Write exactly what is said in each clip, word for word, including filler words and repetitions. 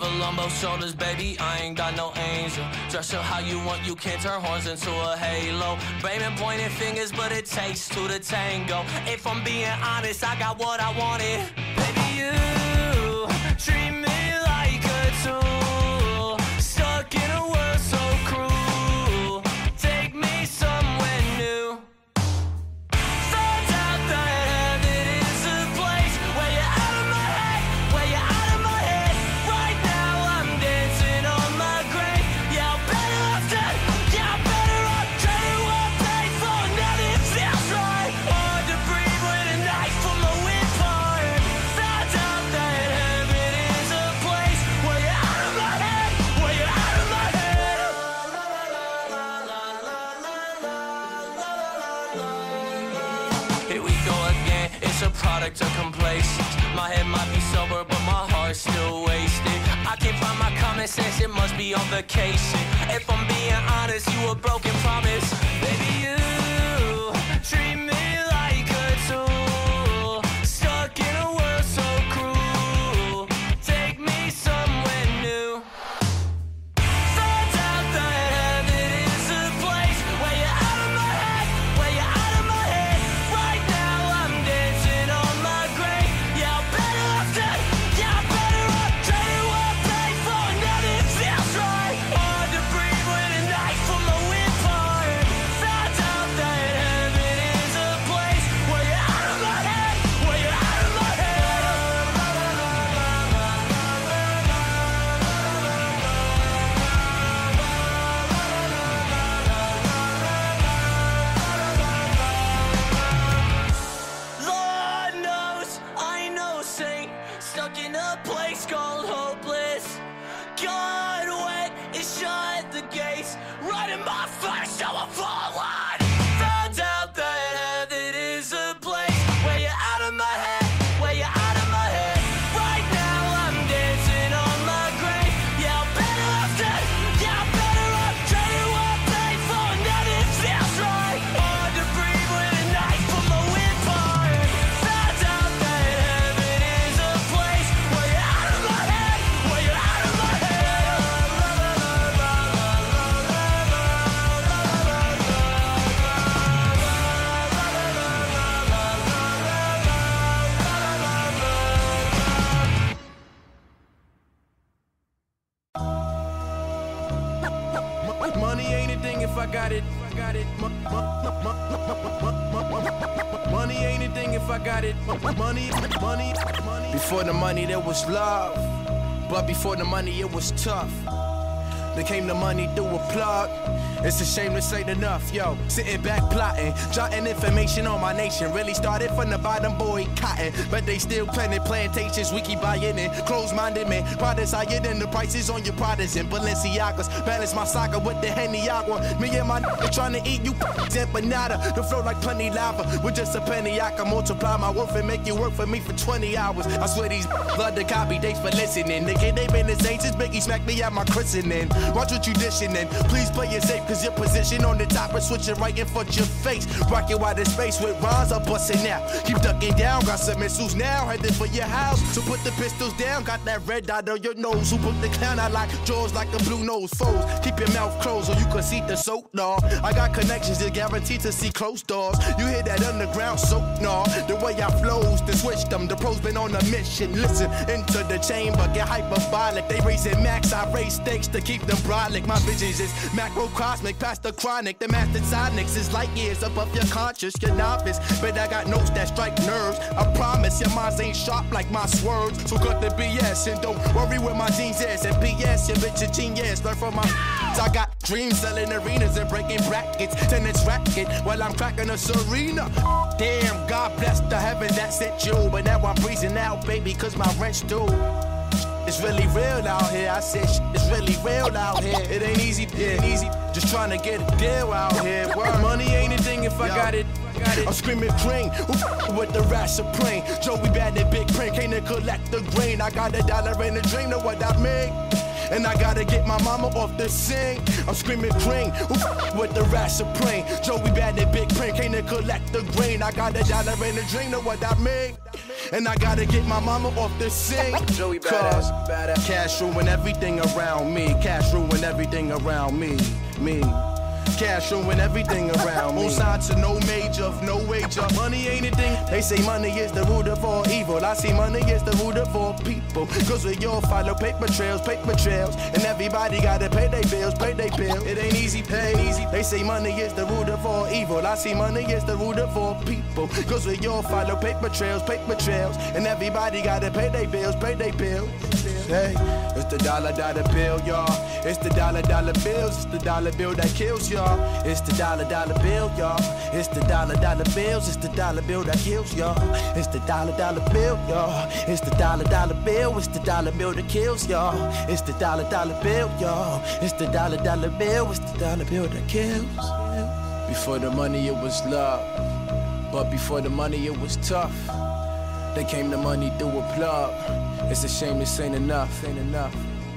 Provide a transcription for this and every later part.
Devil on both shoulders, baby, I ain't got no angel. Dress up how you want, you can't turn horns into a halo. Blaming pointing fingers, but it takes two to tango. If I'm being honest, I got what I wanted. Baby, you treat me like a tool, stuck in a world so cruel. Take me somewhere new. Found out that heaven is a place where you're out of my head, where you're out of my head. Right now I'm dancing on my grave. Yeah, I'm better off dead. Yeah, I'm better off trading what I paid for. Nothing feels right. Hard to breathe with a knife from a windpipe. Found out that heaven is a place where you're out of my head, where you're out of my head. Here we go again, it's a product of complacence. My head might be sober, but my heart's still wasted. I can't find my common sense, it must be on vacation. If I'm being honest, you a broken promise. Baby, you treat me like a tool, stuck in a world so cruel. Take me somewhere new. Found out that heaven is a place where you're out of my head, where you're out of my head. Right now I'm dancing on my grave. Yeah, I'm better off dead. Yeah, I'm better off trading what I paid for. Nothing feels right. Hard to breathe with a knife from a windpipe. Found out that heaven is a place where you're out of my head, where you're out of my head. Lord knows I ain't no saint, stuck in a place called hopeless. God went and shut the gates right in my face, so I fallen. Found out that heaven is a place where you're out of my head, where you're out of my head. Right now I'm dancing on my grave. Yeah, I'm better off dead. Yeah, I'm better off trading what I paid for. Nothing feels right. Hard to breathe with a knife from a windpipe. Found out that heaven is a place where you're out of my head, where you're out of my head. Money ain't a thing if I got it. I got it. Money ain't a thing if I got it. Money, money, money. Before the money there was love, but before the money it was tough. Then came the money through a plug. It's a shame this ain't enough, yo. Sitting back plotting, jotting information on my nation. Really started from the bottom, boy, cotton. But they still planting plantations, we keep buying in. Close-minded man, products higher than the prices on your products and Balenciagas. Balance my soccer with the Henny Agua. Me and my nigga trying to eat you empanada. The flow like plenty lava. With just a penny, I can multiply my worth and make you work for me for twenty hours. I swear these love the copy, thanks for listening. Nigga, they been the same since Biggie smacked me at my christening. Watch what you dishing in. Please play it safe, cause your position on the top is switching right in front of your face. Rocking wide in space with rhymes, I'm busting out. Keep ducking down, got some missiles now, headed for your house. So put the pistols down, got that red dot on your nose. Who put the clown out like jaws like a blue nose foes? Keep your mouth closed so you can see the soap, dawg. I got connections that guaranteed to see closed doors. You hear that underground soap, nah. The way I flows, to switch them. The pros been on a mission. Listen, into the chamber, get hyperbolic. They raising max, I raise stakes to keep them brolic. My visions is macrocosmic, past the chronic. The master sonics is light years above your conscious, your novice. But I got notes that strike nerves. I promise your minds ain't sharp like my swerves. So cut the B S and don't worry where my jeans is. And P S, your bitch a genius. Learn from my I got dreams selling arenas and breaking brackets. Tennis racket while I'm cracking a Serena. Damn, God bless the heaven that sent you. But now I'm breezing out, baby, cause my rent's due. It's really real out here, I said sh it's really real out here. It ain't easy, it ain't easy, just trying to get a deal out here. Word. Money ain't a thing if I got it. Got it. I'm screaming green, with the wrath supreme. Joey bad and big print, came to collect the green. I got a dollar and a dream, know what I mean? And I gotta get my mama off the scene. I'm screaming green, with the rat supreme. Joey bad and big print, came to collect the green. I got a dollar in a dream, know what that mean? And I gotta get my mama off the scene. Joey badass, badass. Cash ruin everything around me. Cash ruin everything around me. Me. Cash ruin everything around me. On sign to no major, no wager. Money ain't a thing. They say money is the root of all evil. I see money is the root of all people. Cause we all follow paper trails, paper trails. And everybody gotta pay their bills, pay their bills. It ain't easy, pay easy. They say money is the root of all evil. I see money is the root of all people. Cause we all follow paper trails, paper trails. And everybody gotta pay their bills, pay their bills. Hey, it's the dollar dollar bill, y'all. It's the dollar dollar bills. It's the dollar bill that kills y'all. It's the dollar dollar bill, y'all. It's the dollar dollar bills. It's the dollar bill that kills y'all. It's the dollar dollar bill, y'all. It's the dollar dollar bill. It's the dollar bill that kills y'all. It's the dollar dollar bill, y'all. It's the dollar dollar bill. It's the dollar bill that kills. Before the money, it was love. But before the money, it was tough. Then came the money through a plug. It's a shame this ain't enough, ain't enough.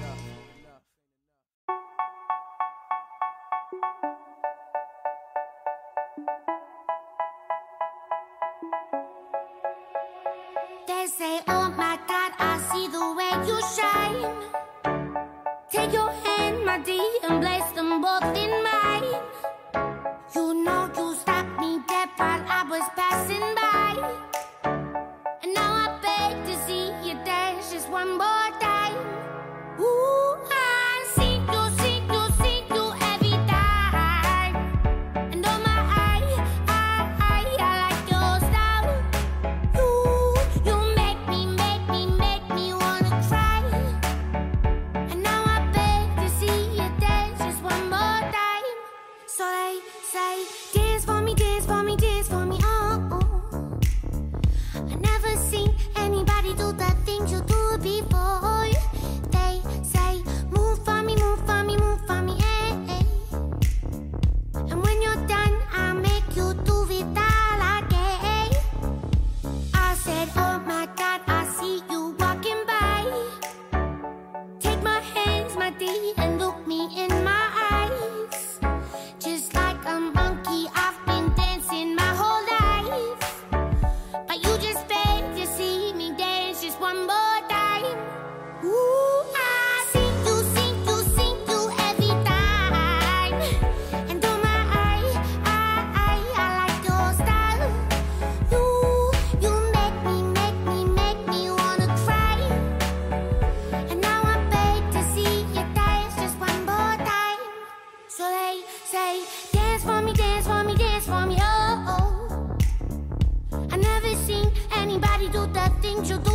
They say, oh my God, I see the way you shine. Take your hand, my dear, and place them both in mine. You know you stopped me dead while I was passing by. And now I beg to see you dance just one more time. Ooh, I see you, see you, see you every time. And oh my, I, I, I, I like your style. You, you make me, make me, make me wanna cry. And now I beg to see you dance just one more time. So they say, dance for me, dance for me, dance for me, oh, oh. I never seen anybody do the things you do before. They say, move for me, move for me, move for me, eh, eh. And when you're done, I'll make you do it all again. I said, oh my God, I see you walking by. Take my hands, my dear, and look me in my eyes. Just like a monkey, I've been dancing my whole life. But you just beg to see me dance just one more time. Ooh, I see you, see you, see you every time. And oh my, I, I, I, I like your style. You, you make me, make me, make me wanna cry. And now I beg to see you dance just one more time. So they say, dance for me, dance for me, dance for me, oh, oh. I never seen anybody do the things you do